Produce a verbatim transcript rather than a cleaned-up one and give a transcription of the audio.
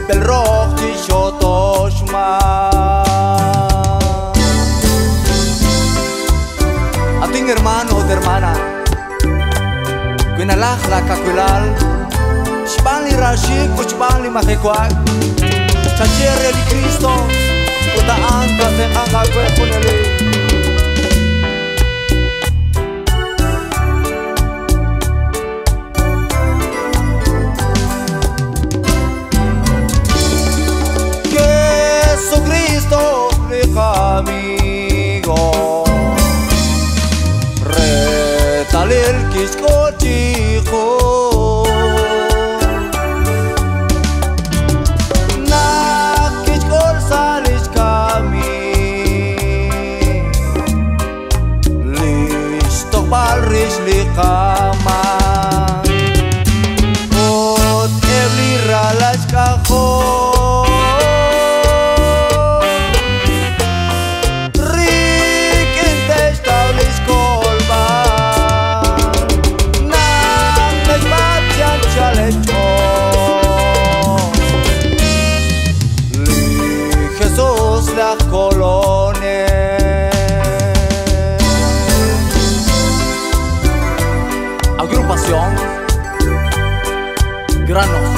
del rojo chichotoshma. A ti hermano de hermana Quinalach la caculal Shbali rashik Shbali mahekwak Chachere di Cristo Uta anta te anga kwe kuneli Jesucristo le amigo Retalil kishko chico Rish likama Ot evli ralash kacho Rik intesh taulish kolba Nam neshmat yan chalecho Li Jesus lach kolone Agrupación Granos